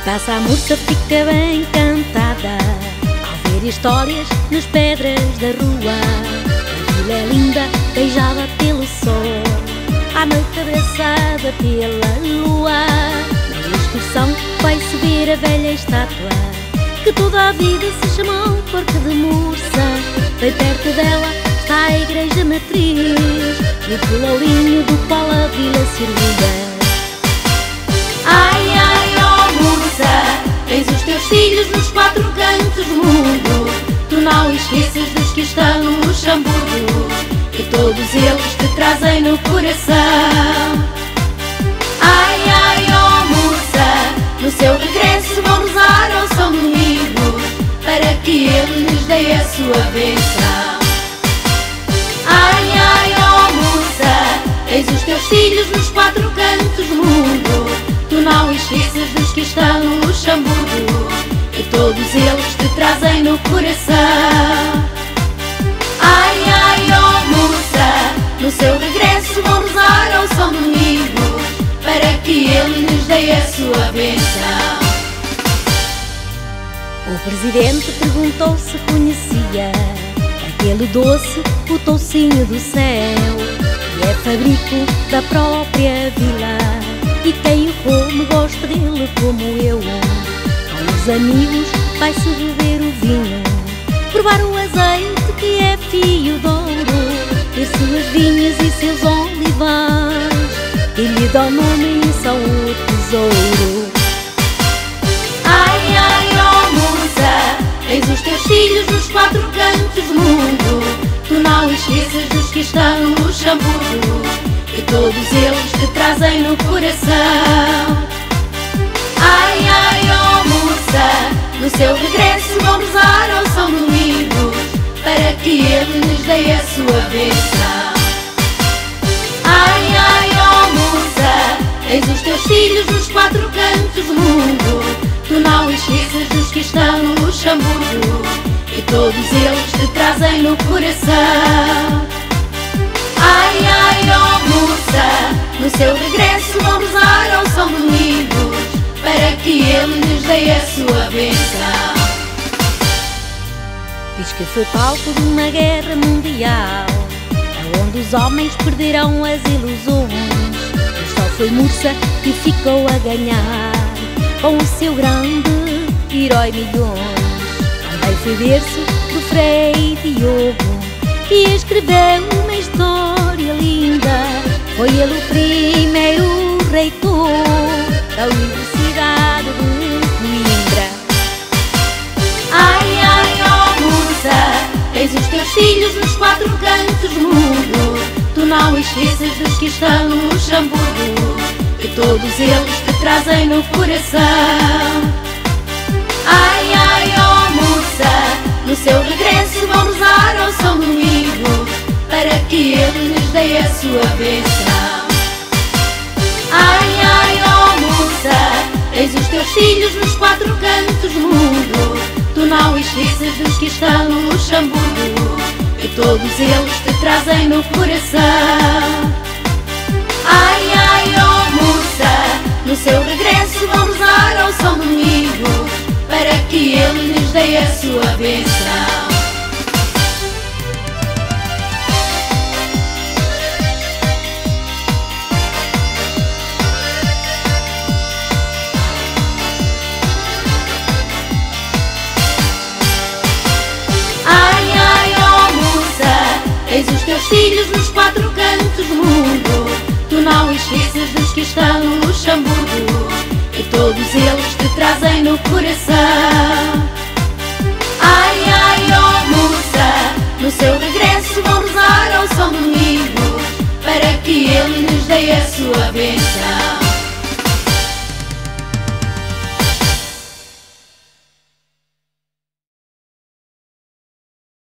passa a moça fica bem encantada ao ver histórias nas pedras da rua. A vila é linda, beijada pelo sol, à noite abraçada pela lua. Na excursão vai-se ver a velha estátua que toda a vida se chamou Porco de Mursa. Bem perto dela está a igreja matriz e o pelourinho do qual a vila se orgulha. Ai, ai, ó Mursa, tens os teus filhos nos quatro cantos do mundo. Tu não esqueças dos que estão no Luxemburgo, que todos eles te trazem no coração. Ai, ai, ó Mursa, no seu regresso vão rezar ao São Domingos, para que ele lhes dê a sua bênção. Ai, ai, ó Mursa, tens os teus filhos nos quatro cantos do mundo. Tu não esqueças dos que estão no Luxemburgo, que todos eles te trazem no coração. Ai, ai, ó Mursa, no seu regresso vão rezar ao São Domingos, para que ele lhes dê a sua bênção. O presidente perguntou se conhecia aquele doce, o toucinho do céu, que é fabrico da própria vila, e quem o come gosta dele como eu. Com os amigos vai-se beber o vinho, provar o azeite que é fio de ouro, ver suas vinhas e seus olivais, e lhe dá o nome e são o tesouro. Ai, ai, ó Mursa, tens os teus filhos nos quatro cantos do mundo. Tu não esqueças dos que estão no Luxemburgo, que todos eles te trazem no coração. Ai, ai, ó Mursa, no seu regresso vão rezar ao São Domingos, para que ele lhes dê a sua bênção. Ai, ai, ó Mursa, tens os teus filhos nos quatro cantos do mundo. Tu não esqueças dos que estão no Luxemburgo, que todos eles te trazem no coração. Ai, ai, ó Mursa, no seu regresso vão rezar ao São Domingos, para que ele lhes dê a sua bênção. Diz que foi palco de uma guerra mundial, onde os homens perderam as ilusões, mas só foi Mursa que ficou a ganhar, com o seu grande herói milhões. Também foi berço do Frei Diogo, que escreveu uma história linda. Foi ele o primeiro reitor da Universidade de Coimbra. Ai, ai, ó Mursa, tens os teus filhos nos quatro cantos do mundo. Tu não esqueças dos que estão no Luxemburgo, que todos eles te trazem no coração. Ai, ai, ó Mursa, no seu regresso vão rezar ao São Domingos, para que ele lhes dê a sua bênção. Ai, ai, ó Mursa, tens os teus filhos nos quatro cantos do mundo. Tu não esqueças dos que estão no Luxemburgo, que todos eles te trazem no coração. Ai, ai, ó Mursa, no seu regresso vão rezar ao São Domingos, para que ele lhes dê a sua bênção. Ai, ai, ó Mursa, tens os teus filhos nos quatro cantos do mundo. Tu não esqueças dos que estão no Luxemburgo, que todos eles te trazem no coração. Ai, ai, ó Mursa, no seu regresso vão rezar ao São Domingos, para que ele lhes dê a sua bênção.